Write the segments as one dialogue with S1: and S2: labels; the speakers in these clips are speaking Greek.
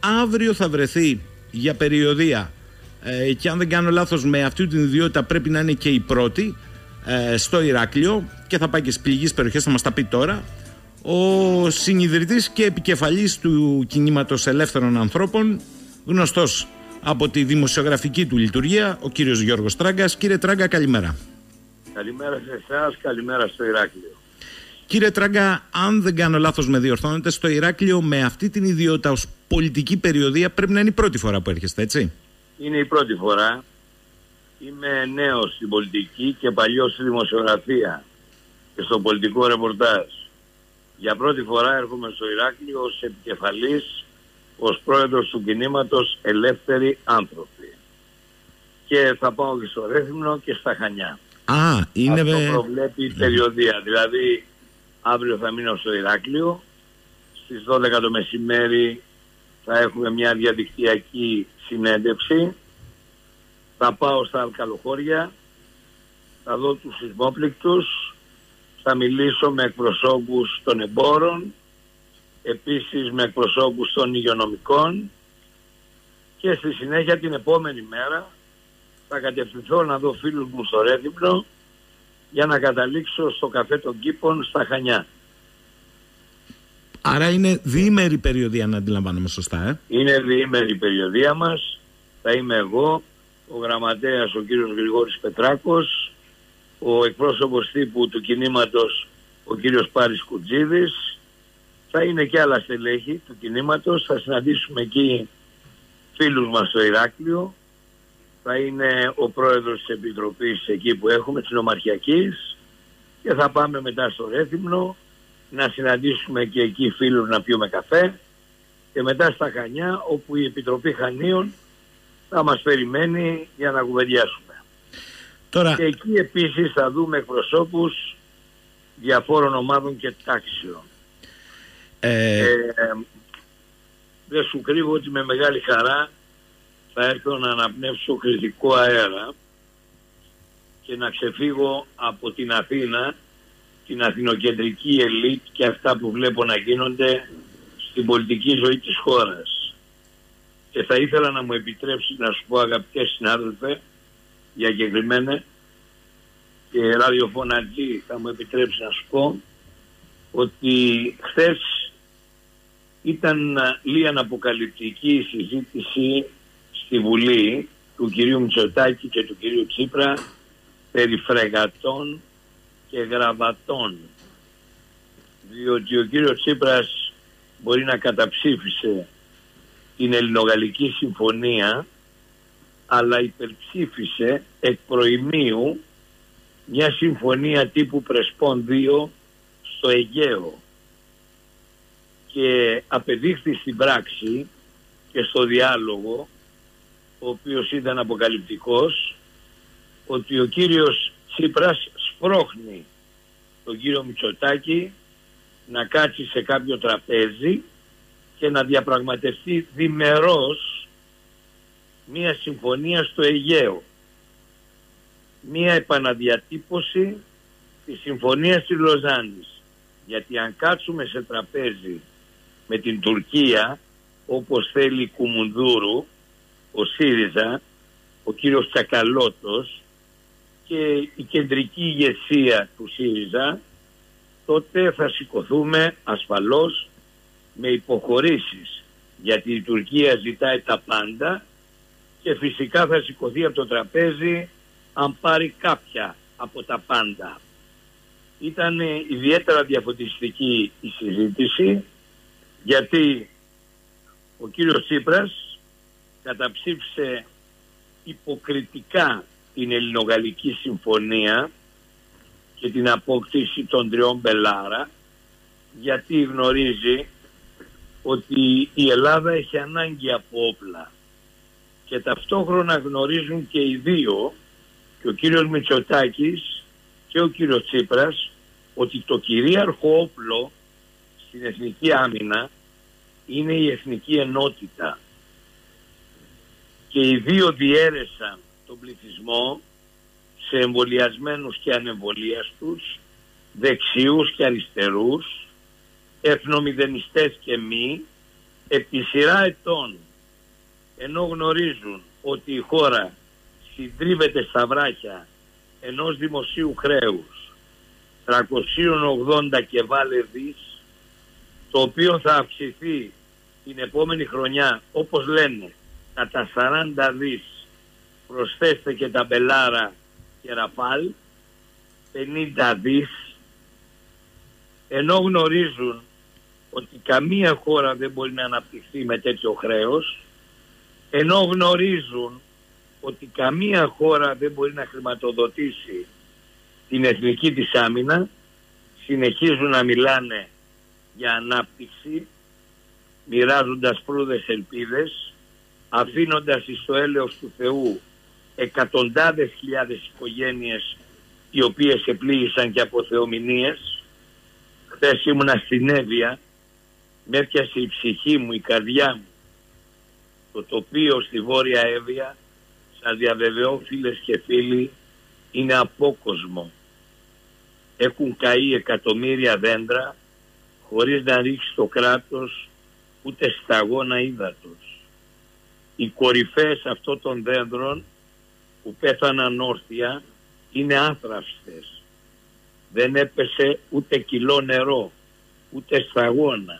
S1: αύριο θα βρεθεί για περιοδεία και αν δεν κάνω λάθος με αυτή την ιδιότητα πρέπει να είναι και η πρώτη στο Ηράκλειο και θα πάει και στις πληγείς περιοχές, θα μας τα πει τώρα, ο συνιδρυτής και επικεφαλής του κινήματος Ελεύθερων Ανθρώπων, γνωστός από τη δημοσιογραφική του λειτουργία, ο κύριος Γιώργος Τράγκας. Κύριε Τράγκα, καλημέρα.
S2: Καλημέρα σε εσάς, καλημέρα στο Ηράκλειο.
S1: Κύριε Τράγκα, αν δεν κάνω λάθος με διορθώνετε, στο Ηράκλειο με αυτή την ιδιότητα ως πολιτική περιοδεία πρέπει να είναι η πρώτη φορά που έρχεστε, έτσι?
S2: Είναι η πρώτη φορά. Είμαι νέος στην πολιτική και παλιός στη δημοσιογραφία και στο πολιτικό ρεπορτάζ. Για πρώτη φορά έρχομαι στο Ηράκλειο ως επικεφαλής, ως πρόεδρος του κινήματος Ελεύθεροι Άνθρωποι. Και θα πάω και στο Ρέθυμνο και στα Χανιά. Αυτό προβλέπει η περιοδεία. Δηλαδή αύριο θα μείνω στο Ηράκλειο, στις 12 το μεσημέρι θα έχουμε μια διαδικτυακή συνέντευξη, θα πάω στα Αλκαλοχώρια, θα δω τους σεισμόπληκτους, θα μιλήσω με εκπροσώπους των εμπόρων, επίσης με εκπροσώπους των υγειονομικών και στη συνέχεια την επόμενη μέρα θα κατευθυνθώ να δω φίλους μου στο Ρέθυμνο για να καταλήξω στο καφέ των Κήπων στα Χανιά.
S1: Άρα είναι διήμερη περιοδεία, να αντιλαμβάνομαι σωστά,
S2: Είναι διήμερη περιοδεία μας. Θα είμαι εγώ, ο γραμματέας ο κύριος Γρηγόρης Πετράκος, ο εκπρόσωπος τύπου του κινήματος ο κύριος Πάρης Κουτζίδης, θα είναι και άλλα στελέχη του κινήματος, θα συναντήσουμε εκεί φίλους μας στο Ηράκλειο, θα είναι ο πρόεδρος της Επιτροπής εκεί που έχουμε, της Νομαρχιακής, και θα πάμε μετά στο Ρέθυμνο να συναντήσουμε και εκεί φίλους να πιούμε καφέ και μετά στα Χανιά όπου η Επιτροπή Χανίων θα μας περιμένει για να κουβεντιάσουμε.
S1: Τώρα...
S2: Και εκεί επίσης θα δούμε εκπροσώπους διαφόρων ομάδων και τάξεων. Δεν σου κρύβω ότι με μεγάλη χαρά θα έρθω να αναπνεύσω κριτικό αέρα και να ξεφύγω από την Αθήνα, την αθηνοκεντρική ελίτ και αυτά που βλέπω να γίνονται στην πολιτική ζωή της χώρας. Και θα ήθελα να μου επιτρέψει να σου πω, αγαπητέ συνάδελφε, διακεκριμένα και ραδιοφωνατζή, θα μου επιτρέψει να σου πω ότι χθες ήταν λίγη αναποκαλυπτική συζήτηση στη Βουλή του κυρίου Μητσοτάκη και του κυρίου Τσίπρα περί φρεγατών και γραβατών, διότι ο κύριος Τσίπρας μπορεί να καταψήφισε την Ελληνογαλλική Συμφωνία, αλλά υπερψήφισε εκ προημίου μια συμφωνία τύπου Πρεσπών 2 στο Αιγαίο και απεδείχθη στην πράξη και στο διάλογο, ο οποίος ήταν αποκαλυπτικός, ότι ο κύριος Τσίπρας σπρώχνει τον κύριο Μητσοτάκη να κάτσει σε κάποιο τραπέζι και να διαπραγματευτεί διμερώς μία συμφωνία στο Αιγαίο. Μία επαναδιατύπωση της συμφωνίας της Λοζάνης. Γιατί αν κάτσουμε σε τραπέζι με την Τουρκία, όπως θέλει η Κουμουνδούρου, ο ΣΥΡΙΖΑ, ο κύριος Τσακαλώτος και η κεντρική ηγεσία του ΣΥΡΙΖΑ, τότε θα σηκωθούμε ασφαλώς με υποχωρήσεις, γιατί η Τουρκία ζητάει τα πάντα και φυσικά θα σηκωθεί από το τραπέζι αν πάρει κάποια από τα πάντα. Ήταν ιδιαίτερα διαφωτιστική η συζήτηση, γιατί ο κύριος Τσίπρας καταψήφισε υποκριτικά την Ελληνογαλλική Συμφωνία και την απόκτηση των 3 Μπελάρα, γιατί γνωρίζει ότι η Ελλάδα έχει ανάγκη από όπλα και ταυτόχρονα γνωρίζουν και οι δύο, και ο κύριος Μητσοτάκης και ο κύριος Τσίπρας, ότι το κυρίαρχο όπλο στην εθνική άμυνα είναι η εθνική ενότητα, και οι δύο διέρεσαν τον πληθυσμό σε εμβολιασμένους και ανεμβολίαστους, δεξιούς και αριστερούς, εθνομηδενιστές και μη, επί σειρά ετών, ενώ γνωρίζουν ότι η χώρα συντρίβεται στα βράχια ενός δημοσίου χρέους 380 και βάλε δις, το οποίο θα αυξηθεί την επόμενη χρονιά, όπως λένε, κατά 40 δις, προσθέστε και τα Μπελάρα και Ραφάλ, 50 δις, ενώ γνωρίζουν ότι καμία χώρα δεν μπορεί να αναπτυχθεί με τέτοιο χρέος, ενώ γνωρίζουν ότι καμία χώρα δεν μπορεί να χρηματοδοτήσει την εθνική της άμυνα, συνεχίζουν να μιλάνε για ανάπτυξη, μοιράζοντας φρούδες ελπίδες, αφήνοντας στο έλεος του Θεού εκατοντάδες χιλιάδες οικογένειες οι οποίες επλήγησαν και από θεομηνίες. Χθες ήμουνα στην Εύβοια, με έπιασε η ψυχή μου, η καρδιά μου. Το τοπίο στη Βόρεια Εύβοια, σας διαβεβαιώ φίλες και φίλοι, είναι απόκοσμο. Έχουν καεί εκατομμύρια δέντρα χωρίς να ρίξει το κράτος ούτε σταγόνα ύδατος. Οι κορυφές αυτών των δέντρων που πέθαναν όρθια είναι άθραυστες. Δεν έπεσε ούτε κιλό νερό, ούτε σταγόνα.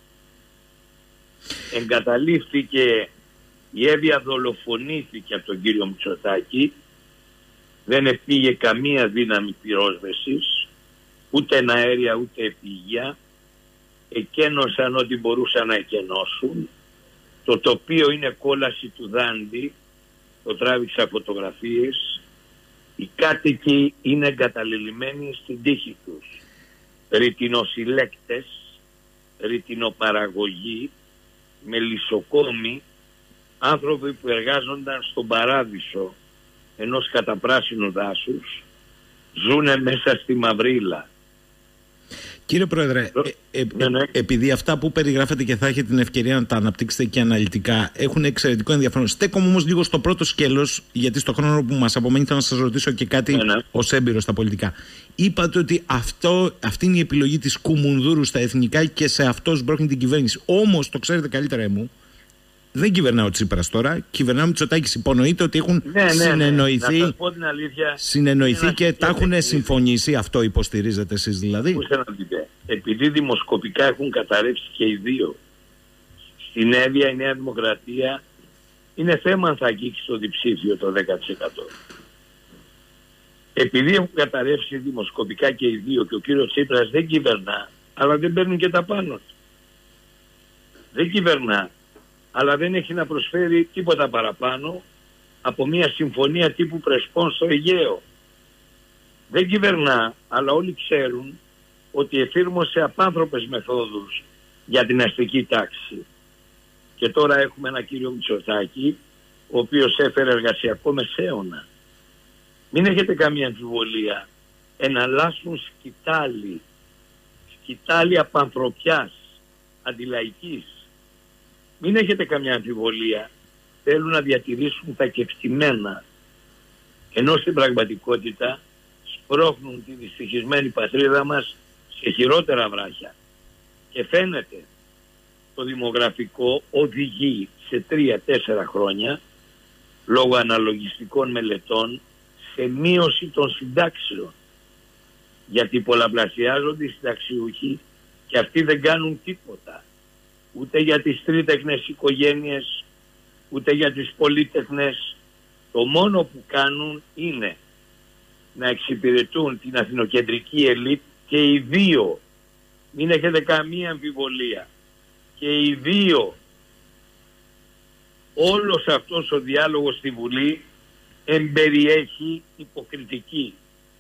S2: Εγκαταλείφθηκε η Εύβοια, δολοφονήθηκε από τον κύριο Μητσοτάκη. Δεν έφυγε καμία δύναμη πυρόσβεσης, ούτε αέρια ούτε επίγεια. Εκένωσαν ό,τι μπορούσαν να εκενώσουν. Το τοπίο είναι κόλαση του Δάντη, το τράβηξα φωτογραφίες. Οι κάτοικοι είναι εγκαταλελειμμένοι στην τύχη τους. Ρητινοσυλλέκτες, ρητινοπαραγωγοί, μελισσοκόμοι, άνθρωποι που εργάζονταν στον παράδεισο ενός καταπράσινου δάσους, ζούνε μέσα στη μαυρίλα.
S1: Κύριε Πρόεδρε, επειδή αυτά που περιγράφετε και θα έχετε την ευκαιρία να τα αναπτύξετε και αναλυτικά έχουν εξαιρετικό ενδιαφέρον, στέκομαι όμως λίγο στο πρώτο σκέλος, γιατί στο χρόνο που μας απομένει θα σας ρωτήσω και κάτι ως έμπειρος στα πολιτικά. Είπατε ότι αυτή είναι η επιλογή της Κουμουνδούρου στα εθνικά και σε αυτό σμπρώχνει την κυβέρνηση. Όμως, το ξέρετε καλύτερα μου, δεν κυβερνάω ο Τσίπρας τώρα, κυβερνάω Μητσοτάκης. Υπονοείται ότι έχουν συνεννοηθεί,
S2: Να σας πω την αλήθεια,
S1: συνεννοηθεί και τα έχουν συμφωνήσει. Αυτό υποστηρίζετε εσείς δηλαδή?
S2: Επειδή δημοσκοπικά έχουν καταρρεύσει και οι δύο, στην Εύβοια η Νέα Δημοκρατία είναι θέμα αν θα αγγίξει το διψήφιο το 10%. Επειδή έχουν καταρρεύσει δημοσκοπικά και οι δύο και ο κύριος Τσίπρας δεν κυβερνά, αλλά δεν παίρνουν και τα πάνω του. Δεν κυβερνά, αλλά δεν έχει να προσφέρει τίποτα παραπάνω από μια συμφωνία τύπου Πρεσπών στο Αιγαίο. Δεν κυβερνά, αλλά όλοι ξέρουν ότι εφήρμοσε απάνθρωπες μεθόδους για την αστική τάξη. Και τώρα έχουμε ένα κύριο Μητσοτάκη, ο οποίος έφερε εργασιακό μεσαίωνα. Μην έχετε καμία αμφιβολία. Εναλλάσσουν σκητάλη απανθρωπιάς, αντιλαϊκής. Μην έχετε καμιά αμφιβολία. Θέλουν να διατηρήσουν τα κεκτημένα. Ενώ στην πραγματικότητα σπρώχνουν τη δυστυχισμένη πατρίδα μας σε χειρότερα βράχια. Και φαίνεται το δημογραφικό οδηγεί σε 3-4 χρόνια, λόγω αναλογιστικών μελετών, σε μείωση των συντάξεων. Γιατί πολλαπλασιάζονται οι συνταξιούχοι και αυτοί δεν κάνουν τίποτα. Ούτε για τις τρίτεκνες οικογένειες, ούτε για τις πολίτεκνες. Το μόνο που κάνουν είναι να εξυπηρετούν την αθηνοκεντρική ελίτ και οι δύο. Μην έχετε καμία αμφιβολία. Και οι δύο. Όλος αυτός ο διάλογος στη Βουλή εμπεριέχει υποκριτική.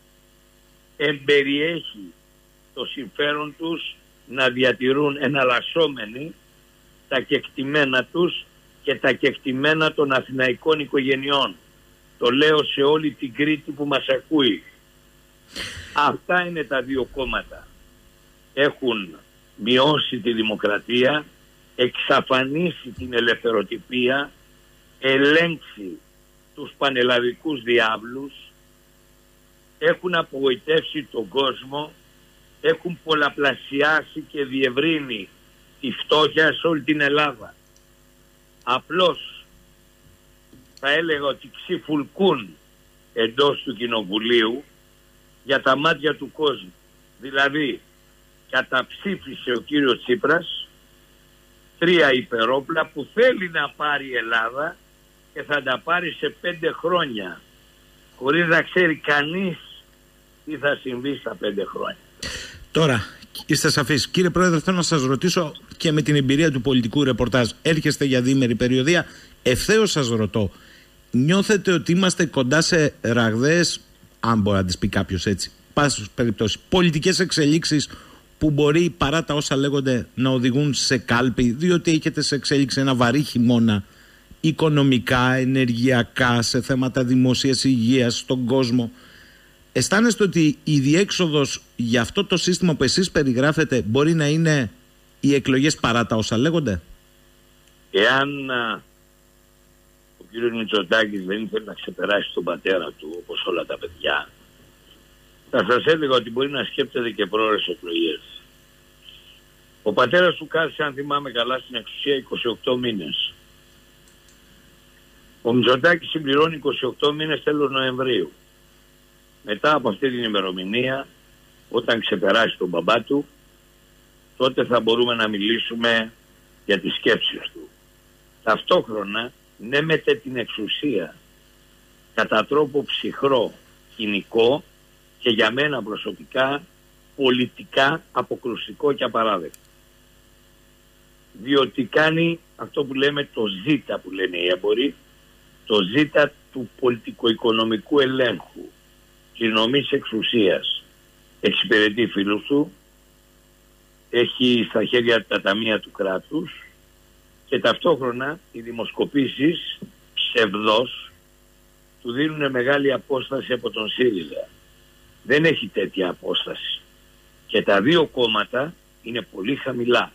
S2: Εμπεριέχει το συμφέρον τους να διατηρούν εναλλασσόμενοι τα κεκτημένα τους και τα κεκτημένα των αθηναϊκών οικογενειών. Το λέω σε όλη την Κρήτη που μας ακούει. Αυτά είναι τα δύο κόμματα. Έχουν μειώσει τη δημοκρατία, εξαφανίσει την ελευθεροτυπία, ελέγξει τους πανελλαδικούς διάβλους, έχουν απογοητεύσει τον κόσμο, έχουν πολλαπλασιάσει και διευρύνει τη φτώχεια σε όλη την Ελλάδα. Απλώς θα έλεγα ότι ξυφουλκούν εντός του Κοινοβουλίου για τα μάτια του κόσμου. Δηλαδή καταψήφισε ο κύριος Τσίπρας 3 υπερόπλα που θέλει να πάρει η Ελλάδα και θα τα πάρει σε 5 χρόνια χωρίς να ξέρει κανείς τι θα συμβεί στα 5 χρόνια.
S1: Τώρα, είστε σαφείς. Κύριε Πρόεδρε, θέλω να σας ρωτήσω και με την εμπειρία του πολιτικού ρεπορτάζ. Έρχεστε για διήμερη περιοδία. Ευθέως σας ρωτώ, νιώθετε ότι είμαστε κοντά σε ραγδαίες, αν μπορεί να τις πει κάποιος έτσι, πάσης περιπτώσει, πολιτικές εξελίξεις που μπορεί παρά τα όσα λέγονται να οδηγούν σε κάλπη, διότι έχετε σε εξέλιξη ένα βαρύ χειμώνα οικονομικά, ενεργειακά, σε θέματα δημόσιας υγείας στον κόσμο. Αισθάνεστε ότι η διέξοδος για αυτό το σύστημα που εσείς περιγράφετε μπορεί να είναι οι εκλογές παρά τα όσα λέγονται?
S2: Εάν ο κύριος Μητσοτάκης δεν ήθελε να ξεπεράσει τον πατέρα του όπως όλα τα παιδιά, θα σας έλεγα ότι μπορεί να σκέπτεται και πρόορες εκλογές. Ο πατέρας του κάθισε, αν θυμάμαι καλά, στην εξουσία 28 μήνες. Ο Μητσοτάκης συμπληρώνει 28 μήνες τέλος Νοεμβρίου. Μετά από αυτή την ημερομηνία, όταν ξεπεράσει τον μπαμπά του, τότε θα μπορούμε να μιλήσουμε για τις σκέψεις του. Ταυτόχρονα, ναι, μετε την εξουσία κατά τρόπο ψυχρό, κοινικό και για μένα προσωπικά πολιτικά αποκρουστικό και απαράδεκτο. Διότι κάνει αυτό που λέμε το ζήτα, που λένε οι έμποροι, το ζήτα του πολιτικο-οικονομικού ελέγχου, της νομής εξουσίας. Εξυπηρετεί φίλους του, έχει στα χέρια τα ταμεία του κράτους και ταυτόχρονα οι δημοσκοπήσεις ψευδώς του δίνουν μεγάλη απόσταση από τον ΣΥΡΙΖΑ. Δεν έχει τέτοια απόσταση και τα δύο κόμματα είναι πολύ χαμηλά.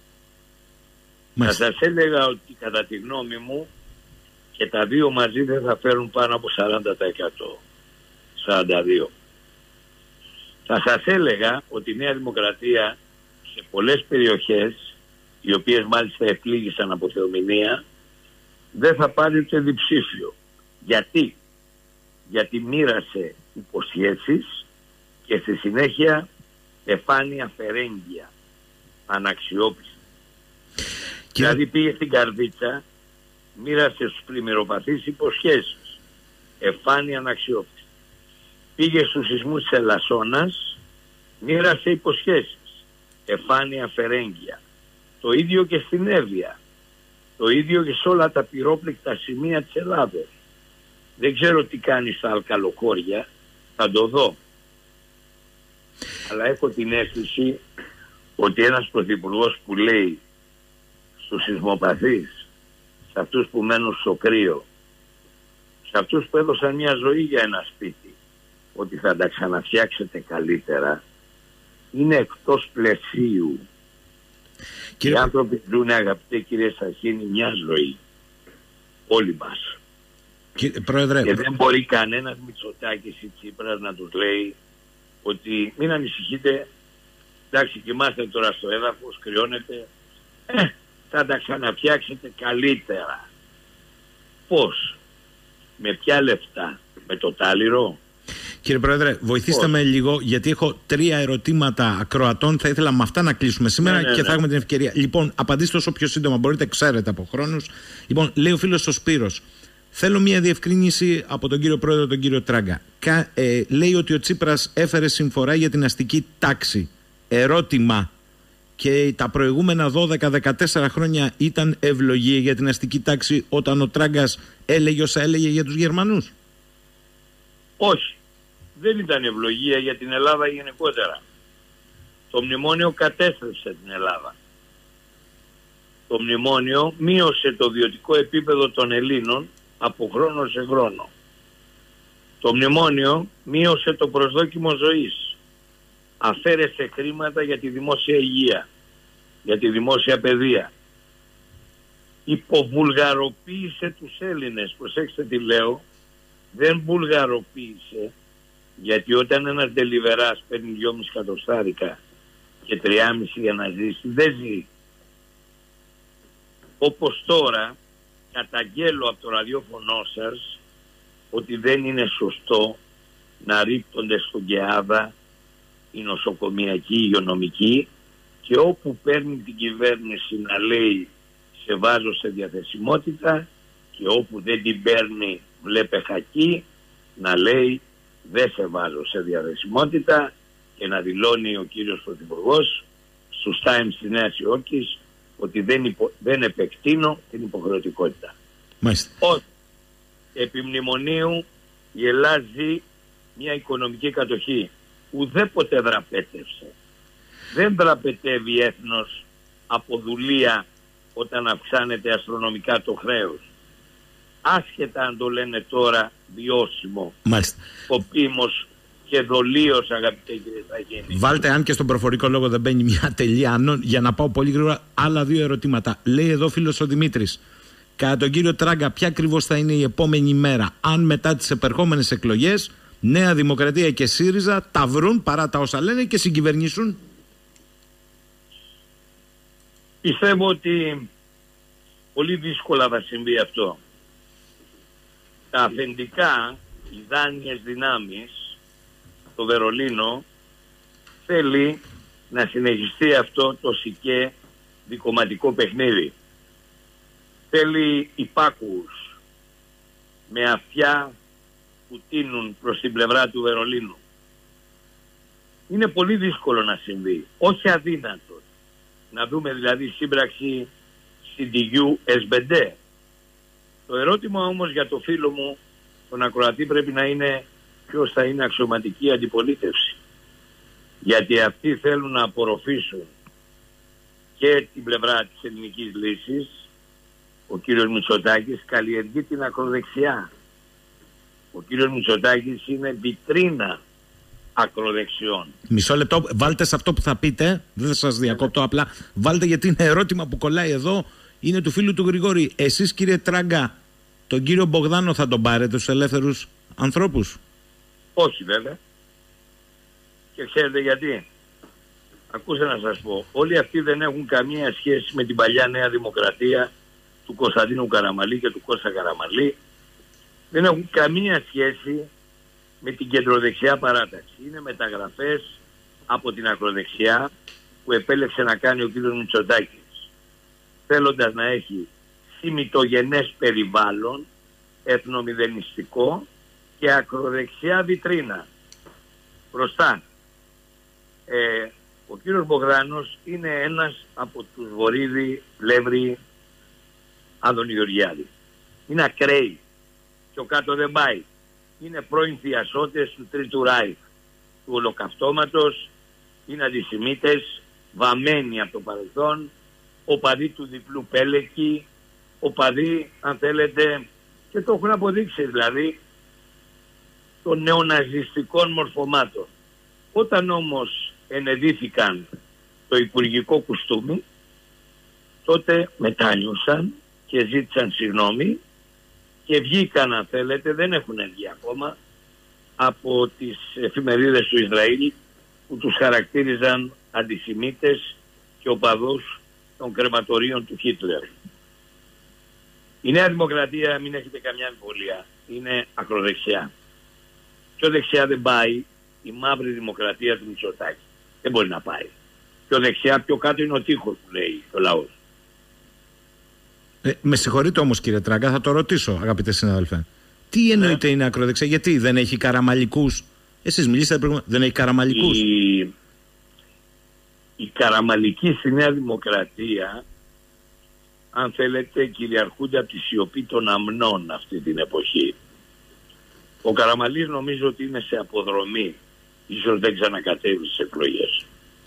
S2: Θα σας έλεγα ότι κατά τη γνώμη μου και τα δύο μαζί δεν θα φέρουν πάνω από 40%. 42. Θα σας έλεγα ότι η Νέα Δημοκρατία σε πολλές περιοχές, οι οποίες μάλιστα επλήγησαν από θεομηνία, δεν θα πάρει ούτε διψήφιο. Γιατί? Γιατί μοίρασε υποσχέσεις και στη συνέχεια εφάνεια φερέγγια, αναξιόπιστη. Δηλαδή πήγε στην Καρδίτσα, μοίρασε στους πλημμυροπαθείς υποσχέσεις, εφάνεια αναξιόπιστη. Πήγε στους σεισμούς της Ελασσόνας, μοίρασε υποσχέσεις, εφάνεια φερέγγια. Το ίδιο και στην Εύβοια. Το ίδιο και σε όλα τα πυρόπληκτα σημεία της Ελλάδος. Δεν ξέρω τι κάνει στα αλκαλοκόρια, θα το δω. Αλλά έχω την αίσθηση ότι ένας πρωθυπουργός που λέει στους σεισμοπαθείς, σε αυτούς που μένουν στο κρύο, σε αυτούς που έδωσαν μια ζωή για ένα σπίτι, ότι θα τα ξαναφτιάξετε καλύτερα, είναι εκτός πλαισίου. Οι άνθρωποι ζουν, αγαπητέ κύριε Σαχίνη, μια ζωή. Όλοι μας.
S1: Πρόεδρε,
S2: και δεν μπορεί κανένας Μητσοτάκης ή Τσίπρας να τους λέει ότι μην ανησυχείτε, εντάξει, κοιμάστε τώρα στο έδαφος, κρυώνετε, θα τα ξαναφτιάξετε καλύτερα. Πώς? Με ποια λεφτά? Με το τάλιρο?
S1: Κύριε Πρόεδρε, βοηθήστε με λίγο, γιατί έχω 3 ερωτήματα ακροατών. Θα ήθελα με αυτά να κλείσουμε σήμερα και θα έχουμε την ευκαιρία. Λοιπόν, απαντήστε όσο πιο σύντομα μπορείτε, ξέρετε από χρόνους. Λοιπόν, λέει ο φίλος ο Σπύρος, θέλω μια διευκρίνηση από τον κύριο Πρόεδρο, τον κύριο Τράγκα. Λέει ότι ο Τσίπρας έφερε συμφορά για την αστική τάξη. Ερώτημα, και τα προηγούμενα 12-14 χρόνια ήταν ευλογία για την αστική τάξη όταν ο Τράγκας έλεγε όσα έλεγε για τους Γερμανούς?
S2: Όχι. Δεν ήταν ευλογία για την Ελλάδα γενικότερα. Το μνημόνιο κατέστρεψε την Ελλάδα. Το μνημόνιο μείωσε το βιωτικό επίπεδο των Ελλήνων από χρόνο σε χρόνο. Το μνημόνιο μείωσε το προσδόκιμο ζωής. Αφαίρεσε χρήματα για τη δημόσια υγεία, για τη δημόσια παιδεία. Υποβουλγαροποίησε τους Έλληνες. Προσέξτε τι λέω. Δεν βουλγαροποίησε, γιατί όταν ένας ντελιβεράς παίρνει 2,5 εκατοστάρικα και 3,5 για να ζήσει, δεν ζει. όπως τώρα καταγγέλω από το ραδιόφωνο σας ότι δεν είναι σωστό να ρίπτονται στον ΚΕΑΔΑ οι νοσοκομιακοί, οι υγειονομικοί, και όπου παίρνει την κυβέρνηση να λέει σε βάζω σε διαθεσιμότητα, και όπου δεν την παίρνει βλέπε χακί να λέει δεν σε βάζω σε διαθεσιμότητα, και να δηλώνει ο κύριος Πρωθυπουργός στους Times της Νέας Υόρκης ότι δεν επεκτείνω την υποχρεωτικότητα. Όχι. Επί μνημονίου η Ελλάδα ζει μια οικονομική κατοχή. Ουδέποτε δραπέτευσε. Δεν δραπετεύει έθνος από δουλεία όταν αυξάνεται αστρονομικά το χρέος. Άσχετα αν το λένε τώρα βιώσιμο, σκοπίμως και δολίως, αγαπητέ κύριε Σαγίνη.
S1: Βάλτε, αν και στον προφορικό λόγο δεν μπαίνει μια τελεία, για να πάω πολύ γρήγορα, άλλα δύο ερωτήματα. Λέει εδώ φίλος ο Δημήτρης, κατά τον κύριο Τράγκα, ποια ακριβώς θα είναι η επόμενη μέρα, αν μετά τις επερχόμενες εκλογές Νέα Δημοκρατία και ΣΥΡΙΖΑ τα βρουν παρά τα όσα λένε και συγκυβερνήσουν?
S2: Πιστεύω ότι πολύ δύσκολα θα συμβεί αυτό. Τα αφεντικά, οι δάνειες δυνάμεις, το Βερολίνο θέλει να συνεχιστεί αυτό το σικέ δικομματικό παιχνίδι. Θέλει υπάκουους με αυτιά που τίνουν προς την πλευρά του Βερολίνου. Είναι πολύ δύσκολο να συμβεί, όχι αδύνατο. Να δούμε δηλαδή σύμπραξη CDU-SBD. Το ερώτημα όμως για το φίλο μου, τον ακροατή, πρέπει να είναι ποιος θα είναι αξιωματική αντιπολίτευση. Γιατί αυτοί θέλουν να απορροφήσουν και την πλευρά της ελληνικής λύσης. Ο κύριος Μητσοτάκης καλλιεργεί την ακροδεξιά. Ο κύριος Μητσοτάκης είναι βιτρίνα ακροδεξιών.
S1: Μισό λεπτό, βάλτε σε αυτό που θα πείτε, δεν θα σας διακόπτω, απλά βάλτε, γιατί είναι ερώτημα που κολλάει εδώ, είναι του φίλου του Γρηγόρη. Εσείς, κύριε Τράγκα, τον κύριο Μπογδάνο θα τον πάρετε στους ελεύθερους ανθρώπους?
S2: Όχι βέβαια. Και ξέρετε γιατί? Ακούστε να σας πω, όλοι αυτοί δεν έχουν καμία σχέση με την παλιά Νέα Δημοκρατία του Κωνσταντίνου Καραμαλή και του Κώστα Καραμαλή. Δεν έχουν καμία σχέση με την κεντροδεξιά παράταξη. Είναι μεταγραφές από την ακροδεξιά που επέλεξε να κάνει ο κύριος Μητσοτάκης, θέλοντας να έχει συμμιτογενές περιβάλλον, εθνομηδενιστικό και ακροδεξιά βιτρίνα μπροστά. Ο κύριος Μπογδάνος είναι ένας από τους Βορύδη, Πλεύρη, Άδωνη Γεωργιάδη. Είναι ακραίοι. Πιο κάτω δεν πάει. Είναι πρώην θειασότες του Τρίτου Ράιχ, του Ολοκαυτώματος, είναι αντισημίτες, βαμμένοι από το παρελθόν, οπαδοί του διπλού Πέλεκη, οπαδοί, αν θέλετε, και το έχουν αποδείξει δηλαδή, των νεοναζιστικών μορφωμάτων. Όταν όμως ενεδύθηκαν το υπουργικό κουστούμι, τότε μετάνιωσαν και ζήτησαν συγγνώμη και βγήκαν, αν θέλετε, δεν έχουν βγει ακόμα, από τις εφημερίδες του Ισραήλ που τους χαρακτήριζαν αντισημίτες και οπαδούς των κρεματορίων του Χίτλερ. Η Νέα Δημοκρατία, μην έχετε καμιά αμφιβολία, είναι ακροδεξιά. Πιο δεξιά δεν πάει η μαύρη δημοκρατία του Μητσοτάκη. Δεν μπορεί να πάει. Πιο δεξιά, πιο κάτω είναι ο τείχος που λέει ο λαός.
S1: Με συγχωρείτε όμως, κύριε Τράγκα, θα το ρωτήσω, αγαπητέ συνάδελφε. Τι εννοείται είναι ακροδεξιά, γιατί δεν έχει καραμαλικούς? Εσείς μιλήσατε προηγουμένως, δεν έχει καραμαλικούς?
S2: Οι καραμαλικοί στη Νέα Δημοκρατία, αν θέλετε, κυριαρχούνται από τη σιωπή των αμνών αυτή την εποχή. Ο Καραμαλής νομίζω ότι είναι σε αποδρομή. Ίσως δεν ξανακατέβει στις εκλογές.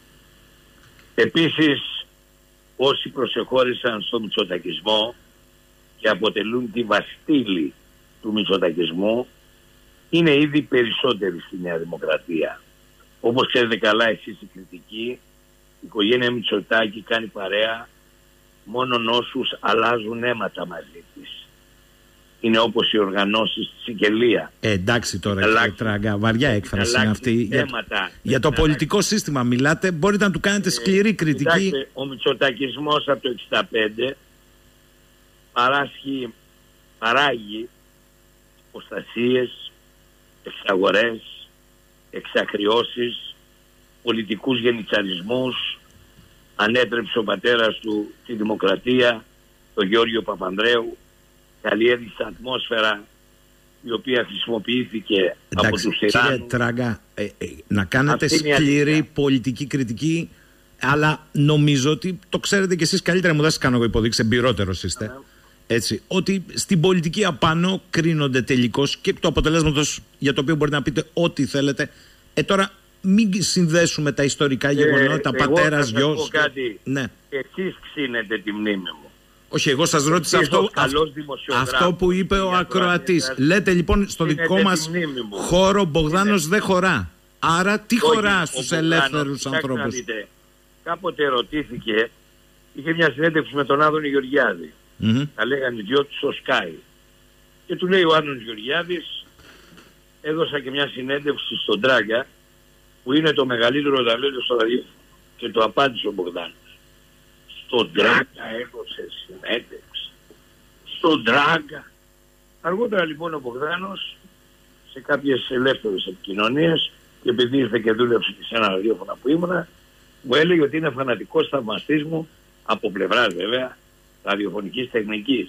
S2: Επίσης, όσοι προσεχώρησαν στο μητσοτακισμό και αποτελούν τη βαστίλη του μητσοτακισμού, είναι ήδη περισσότεροι στη Νέα Δημοκρατία. Όπως ξέρετε καλά εσείς οι κριτικοί, η οικογένεια Μητσοτάκη κάνει παρέα μόνον όσους αλλάζουν αίματα μαζί της. Είναι όπως οι οργανώσεις της Σικελία.
S1: Εντάξει τώρα, κύριε Τράγκα, βαριά έκφραση είναι αυτή. Για το πολιτικό σύστημα μιλάτε, μπορείτε να του κάνετε σκληρή κριτική.
S2: Κοιτάξτε, ο μητσοτακισμός από το 1965 παράγει υποστασίες, εξαγορές, εξακριώσεις, πολιτικούς γενιτσαρισμούς. Ανέτρεψε ο πατέρας του τη δημοκρατία, τον Γιώργιο Παπανδρέου, καλλιέργησε ατμόσφαιρα η οποία χρησιμοποιήθηκε από τους τυράννους.
S1: Κύριε Τράγκα, να κάνετε σκληρή πολιτική κριτική, αλλά νομίζω ότι το ξέρετε κι εσείς καλύτερα, μου δεν σας κάνω εγώ υποδείξει, εμπειρότερος είστε. Έτσι, ότι στην πολιτική απάνω κρίνονται τελικώς και το αποτελέσματος για το οποίο μπορείτε να πείτε ό,τι θέλετε. Τώρα μην συνδέσουμε τα ιστορικά γεγονότα, πατέρας, γιος.
S2: Ναι. Εσείς ξύνετε τη μνήμη μου.
S1: Όχι, εγώ σας ρώτησα αυτό που είπε ο ακροατής. Λέτε λοιπόν στο δικό μας χώρο Μπογδάνος δεν χωρά. Άρα τι χωρά στους ελεύθερους ανθρώπους?
S2: Κάποτε ρωτήθηκε, είχε μια συνέντευξη με τον Άδωνη Γεωργιάδη. Τα λέγανε οι δυο του στο Sky. Και του λέει ο Άδωνης Γεωργιάδης, έδωσα και μια συνέντευξη στον Τράγκα, που είναι το μεγαλύτερο ταλέντο στο ραδιόφωνο. Και το απάντησε ο Μπογδάνος. Στον Τράγκα έδωσε συνέντευξη. Στον Τράγκα. Αργότερα λοιπόν ο Μπογδάνος, σε κάποιες ελεύθερες επικοινωνίες, και επειδή ήρθε και δούλεψε και σε ένα ραδιόφωνο που ήμουνα, μου έλεγε ότι είναι φανατικός θαυμαστής μου, από πλευράς βέβαια ραδιοφωνικής τεχνικής,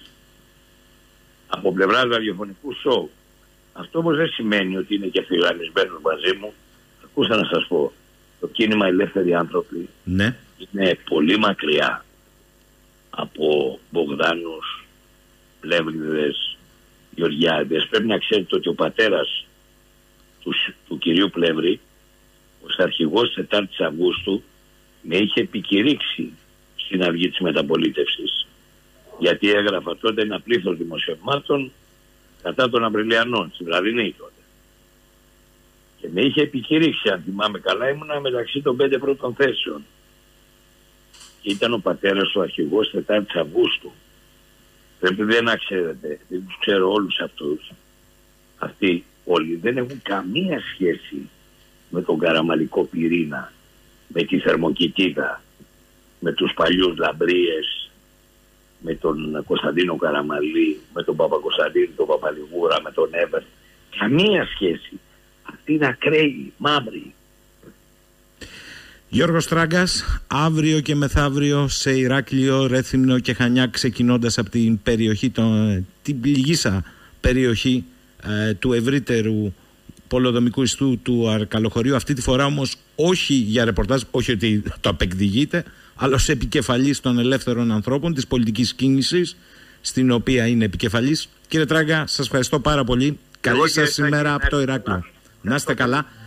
S2: από πλευράς ραδιοφωνικού σοου. Αυτό όμως δεν σημαίνει ότι είναι και φιλανισμένος μαζί μου. Ακούστε να σας πω, το κίνημα Ελεύθεροι Άνθρωποι είναι πολύ μακριά από Μπογδάνους, Πλεύριδες, Γεωργιάδες. Πρέπει να ξέρετε ότι ο πατέρας του κυρίου Πλεύρη, ως αρχηγός 4ης Αυγούστου, με είχε επικηρύξει στην αυγή της μεταπολίτευσης. Γιατί έγραφα τότε ένα πλήθος δημοσιευμάτων κατά των Απριλιανών, στην βραδινή τότε. Και με είχε επικηρύξει, αν θυμάμαι καλά, ήμουνα μεταξύ των 5 πρώτων θέσεων. Και ήταν ο πατέρας του αρχηγός 4ης Αυγούστου. Πρέπει να ξέρετε, δεν τους ξέρω όλους αυτούς. Αυτοί όλοι δεν έχουν καμία σχέση με τον Καραμαλικό πυρήνα, με τη Θερμοκηπίδα, με τους παλιούς Λαμπρίες, με τον Κωνσταντίνο Καραμαλή, με τον Παπακοσταντίνο, τον Παπαλιγούρα, με τον Εύερ. Καμία σχέση. Αυτοί είναι ακραίοι, μαύροι.
S1: Γιώργος Τράγκας, αύριο και μεθαύριο σε Ηράκλειο, Ρέθυμνο και Χανιά, ξεκινώντας από την περιοχή, την πληγήσα περιοχή του ευρύτερου πολεοδομικού ιστού του Αρκαλοχωρίου. Αυτή τη φορά όμως όχι για ρεπορτάζ, όχι ότι το απεκδικείται, αλλά ως επικεφαλής των ελεύθερων ανθρώπων, της πολιτικής κίνησης στην οποία είναι επικεφαλής. Κύριε Τράγκα, σας ευχαριστώ πάρα πολύ. Καλή σας ημέρα από το Ηράκλειο. Να είστε καλά.